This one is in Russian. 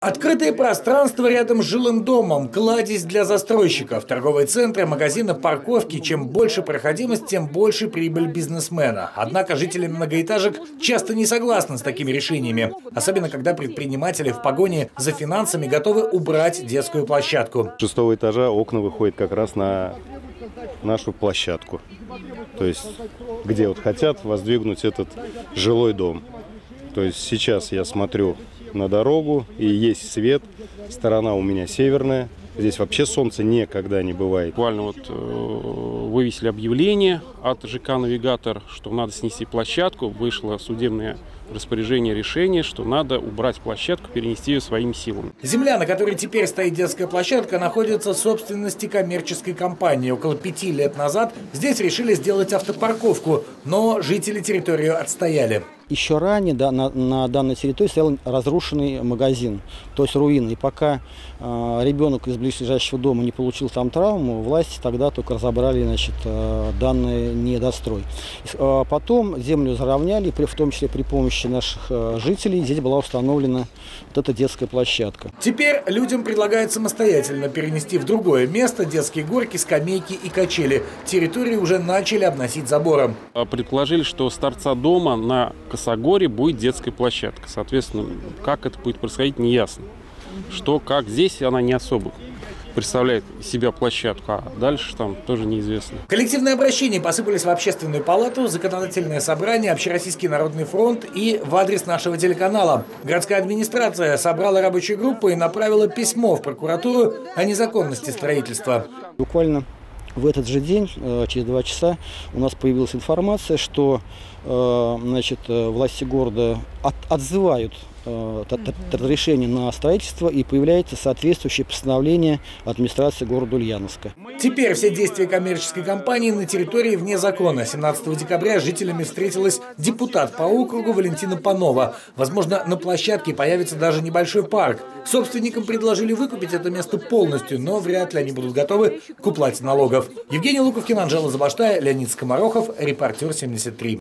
Открытые пространства рядом с жилым домом, кладезь для застройщиков, торговые центры, магазины, парковки. Чем больше проходимость, тем больше прибыль бизнесмена. Однако жители многоэтажек часто не согласны с такими решениями. Особенно, когда предприниматели в погоне за финансами готовы убрать детскую площадку. С 6-го этажа окна выходят как раз на нашу площадку. То есть, где вот хотят воздвигнуть этот жилой дом. То есть сейчас я смотрю на дорогу, и есть свет. Сторона у меня северная. Здесь вообще солнца никогда не бывает. Буквально вот вывесили объявление от ЖК «Навигатор», что надо снести площадку. Вышло судебное распоряжение, решение, что надо убрать площадку, перенести ее своими силами. Земля, на которой теперь стоит детская площадка, находится в собственности коммерческой компании. Около 5 лет назад здесь решили сделать автопарковку, но жители территорию отстояли. Еще ранее на данной территории стоял разрушенный магазин, то есть руины. И пока ребенок из близлежащего дома не получил там травму, власти тогда только разобрали, данный недострой. Потом землю заровняли, в том числе при помощи наших жителей. Здесь была установлена вот эта детская площадка. Теперь людям предлагают самостоятельно перенести в другое место детские горки, скамейки и качели. Территорию уже начали обносить забором. Предположили, что с торца дома на Косогоре будет детская площадка. Соответственно, как это будет происходить, неясно. Что, как, здесь она не особо представляет из себя площадку, а дальше там тоже неизвестно. Коллективные обращения посыпались в Общественную палату, Законодательное собрание, Общероссийский народный фронт и в адрес нашего телеканала. Городская администрация собрала рабочую группу и направила письмо в прокуратуру о незаконности строительства. Буквально в этот же день, через 2 часа, у нас появилась информация, что власти города отзывают разрешение на строительство, и появляется соответствующее постановление администрации города Ульяновска. Теперь все действия коммерческой компании на территории вне закона. 17 декабря с жителями встретилась депутат по округу Валентина Панова. Возможно, на площадке появится даже небольшой парк. Собственникам предложили выкупить это место полностью, но вряд ли они будут готовы к уплате налогов. Евгений Луковкин, Анжела Забаштая, Леонид Скоморохов, Репортер 73.